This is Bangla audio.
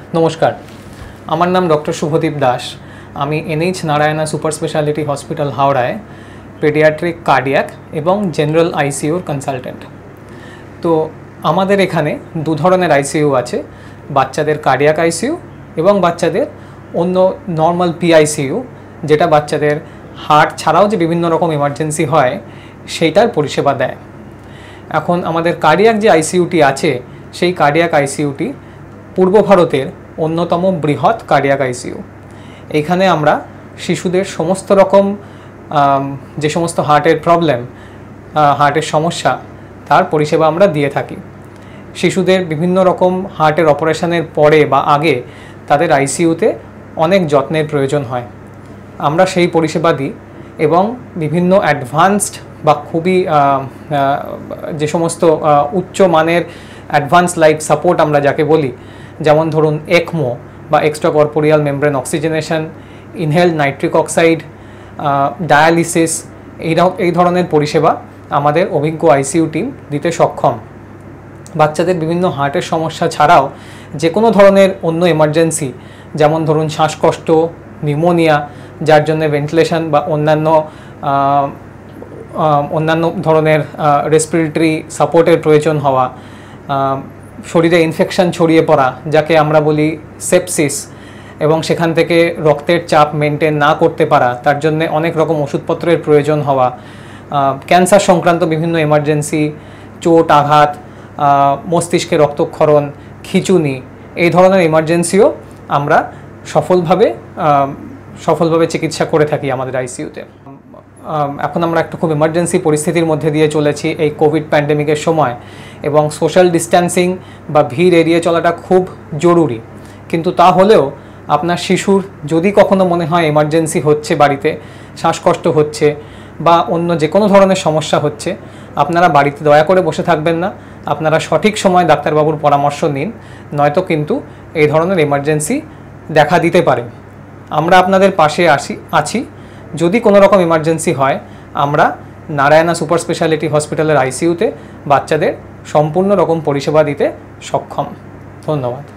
নমস্কার, আমার নাম ডক্টর শুভদীপ দাস। আমি NH Narayana super speciality hospital হাওড়ায় পেডিয়াট্রিক কার্ডিয়াক এবং জেনারেল আইসিইউর কনসালটেন্ট। তো আমাদের এখানে দু ধরনের আইসিইউ আছে, বাচ্চাদের কার্ডিয়াক আইসিইউ এবং বাচ্চাদের অন্য নর্মাল পিআইসিইউ, যেটা বাচ্চাদের হার্ট ছাড়াও যে বিভিন্ন রকম এমার্জেন্সি হয় সেইটার পরিষেবা দেয়। এখন আমাদের কার্ডিয়াক যে আইসিইউটি আছে সেই কার্ডিয়াক আইসিইউটি পূর্ব ভারতের অন্যতম বৃহৎ কার্ডিয়াক আইসিইউ। এইখানে আমরা শিশুদের সমস্ত রকম যে সমস্ত হার্টের প্রবলেম, হার্টের সমস্যা, তার পরিষেবা আমরা দিয়ে থাকি। শিশুদের বিভিন্ন রকম হার্টের অপারেশনের পরে বা আগে তাদের আইসিইউতে অনেক যত্নের প্রয়োজন হয়, আমরা সেই পরিষেবা দিই। এবং বিভিন্ন অ্যাডভান্সড বা খুবই যে সমস্ত উচ্চ মানের অ্যাডভান্স লাইফ সাপোর্ট আমরা যাকে বলি, যেমন ধরুন একমো বা extra corporeal membrane oxygenation, inhaled nitric oxide, dialysis, এই ধরনের পরিষেবা আমাদের অভিজ্ঞ আইসিইউ টিম দিতে সক্ষম। বাচ্চাদের বিভিন্ন হার্টের সমস্যা ছাড়াও যে কোনো ধরনের অন্য এমার্জেন্সি, যেমন ধরুন শ্বাসকষ্ট, নিউমোনিয়া, যার জন্য ভেন্টিলেশন বা অন্যান্য ধরনের রেসপিরেটরি সাপোর্টের প্রয়োজন হওয়া, শরীরে ইনফেকশন ছড়িয়ে পড়া যাকে আমরা বলি সেপসিস, এবং সেখান থেকে রক্তের চাপ মেনটেন না করতে পারা, তার জন্য অনেক রকম ওষুধপত্রের প্রয়োজন হওয়া, ক্যান্সার সংক্রান্ত বিভিন্ন এমার্জেন্সি, চোট আঘাত, মস্তিষ্কে রক্তক্ষরণ, খিঁচুনি, এই ধরনের এমার্জেন্সিও আমরা সফলভাবে চিকিৎসা করে থাকি আমাদের আইসিইউতে। এখন আমরা একটা খুব এমার্জেন্সি পরিস্থিতির মধ্যে দিয়ে চলেছি এই কোভিড প্যান্ডেমিকের সময়, এবং সোশ্যাল ডিস্ট্যান্সিং বা ভিড় এড়িয়ে চলাটা খুব জরুরি। কিন্তু তা হলেও আপনার শিশুর যদি কখনো মনে হয় এমার্জেন্সি হচ্ছে, বাড়িতে শ্বাসকষ্ট হচ্ছে বা অন্য যে কোনো ধরনের সমস্যা হচ্ছে, আপনারা বাড়িতে দয়া করে বসে থাকবেন না, আপনারা সঠিক সময় ডাক্তারবাবুর পরামর্শ নিন, নয়তো কিন্তু এই ধরনের এমার্জেন্সি দেখা দিতে পারে। আমরা আপনাদের পাশে আছি। যদি কোনো রকম এমার্জেন্সি হয়, আমরা নারায়ণা সুপার স্পেশালিটি হসপিটালের আইসিইউতে বাচ্চাদের সম্পূর্ণ রকম পরিষেবা দিতে সক্ষম। ধন্যবাদ।